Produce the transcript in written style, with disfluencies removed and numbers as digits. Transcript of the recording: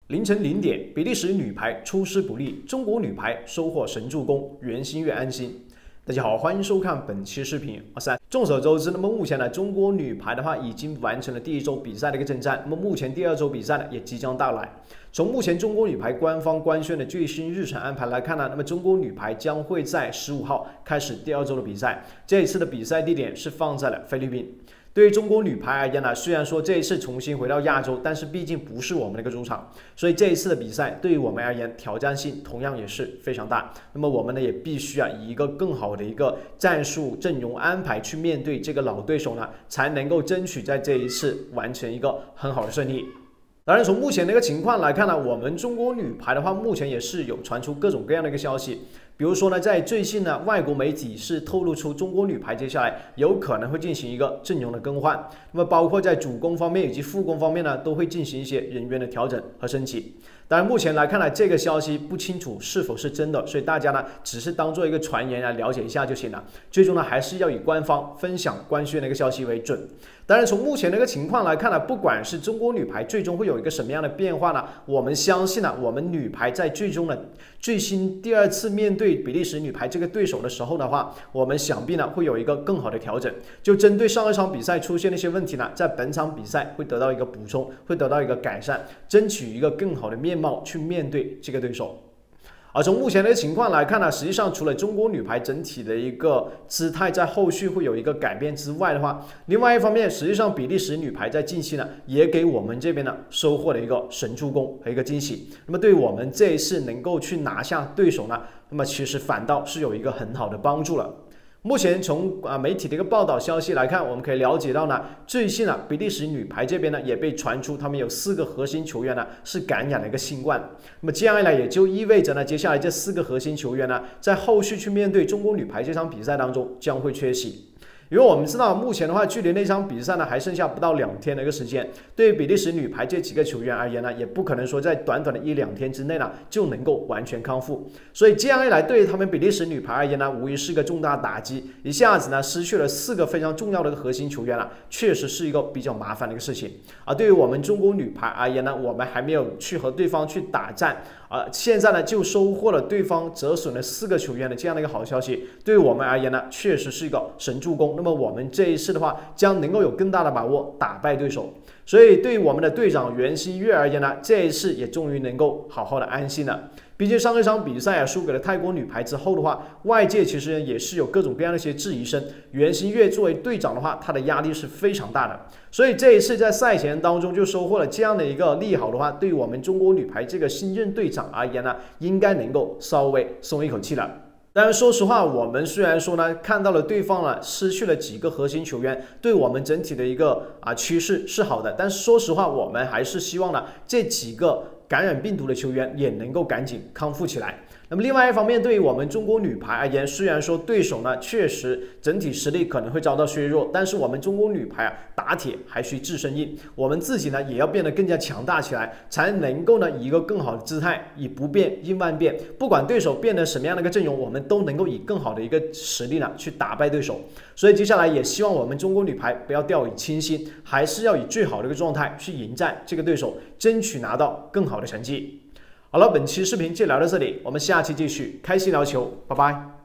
凌晨0点，比利时女排出师不利，中国女排收获神助攻，袁心玥安心。大家好，欢迎收看本期视频。众所周知，那么目前呢，中国女排的话已经完成了第一周比赛的一个征战，那么目前第二周比赛呢也即将到来。从目前中国女排官方官宣的最新日程安排来看呢，那么中国女排将会在15号开始第二周的比赛，这一次的比赛地点是放在了菲律宾。对于中国女排而言呢，虽然说这一次重新回到亚洲，但是毕竟不是我们的一个主场，所以这一次的比赛对于我们而言挑战性同样也是非常大。那么我们呢也必须以一个更好的一个战术阵容安排去面对这个老对手呢，才能够争取在这一次完成一个很好的胜利。当然，从目前的一个情况来看呢，我们中国女排的话，目前也是有传出各种各样的一个消息。比如说呢，在最近呢，外国媒体是透露出中国女排接下来有可能会进行一个阵容的更换，那么包括在主攻方面以及副攻方面呢，都会进行一些人员的调整和升级。当然，目前来看呢，这个消息不清楚是否是真的，所以大家呢只是当做一个传言了解一下就行了。最终呢，还是要以官方分享官宣的一个消息为准。当然，从目前的一个情况来看呢，不管是中国女排最终会有一个什么样的变化呢，我们相信呢，我们女排在最终的最新第二次面对比利时女排这个对手的时候的话，我们想必呢会有一个更好的调整，就针对上一场比赛出现的一些问题呢，在本场比赛会得到一个补充，会得到一个改善，争取一个更好的面貌去面对这个对手。而从目前的情况来看呢，实际上除了中国女排整体的一个姿态在后续会有一个改变之外的话，另外一方面，实际上比利时女排在近期呢也给我们这边呢收获了一个神助攻和一个惊喜。那么对于我们这一次能够去拿下对手呢，那么其实反倒是有一个很好的帮助了。目前从媒体的一个报道消息来看，我们可以了解到呢，最近比利时女排这边呢也被传出他们有4个核心球员呢是感染了一个新冠。那么这样一来，也就意味着呢，接下来这4个核心球员呢，在后续去面对中国女排这场比赛当中将会缺席。因为我们知道，目前的话，距离那场比赛呢还剩下不到2天的一个时间。对于比利时女排这几个球员而言呢，也不可能说在短短的1-2天之内呢就能够完全康复。所以这样一来，对于他们比利时女排而言呢，无疑是个重大打击。一下子呢失去了4个非常重要的核心球员了，确实是一个比较麻烦的一个事情。而对于我们中国女排而言呢，我们还没有去和对方去打战。现在呢就收获了对方折损了4个球员的这样的一个好消息，对于我们而言呢，确实是一个神助攻。那么我们这一次的话，将能够有更大的把握打败对手。所以对于我们的队长袁心玥而言呢，这一次也终于能够好好的安心了。毕竟上一场比赛输给了泰国女排之后的话，外界其实也是有各种各样的一些质疑声。袁心玥作为队长的话，他的压力是非常大的。所以这一次在赛前当中就收获了这样的一个利好的话，对于我们中国女排这个新任队长而言呢，应该能够稍微松一口气了。当然，说实话，我们虽然说呢看到了对方失去了几个核心球员，对我们整体的一个趋势是好的，但是说实话，我们还是希望呢这几个感染病毒的球员也能够赶紧康复起来。那么另外一方面，对于我们中国女排而言，虽然说对手呢确实整体实力可能会遭到削弱，但是我们中国女排打铁还需自身硬，我们自己呢也要变得更加强大起来，才能够呢以一个更好的姿态，以不变应万变，不管对手变得什么样的一个阵容，我们都能够以更好的一个实力呢去打败对手。所以接下来也希望我们中国女排不要掉以轻心，还是要以最好的一个状态去迎战这个对手，争取拿到更好的成绩。好了，本期视频就聊到这里，我们下期继续开心聊球，拜拜。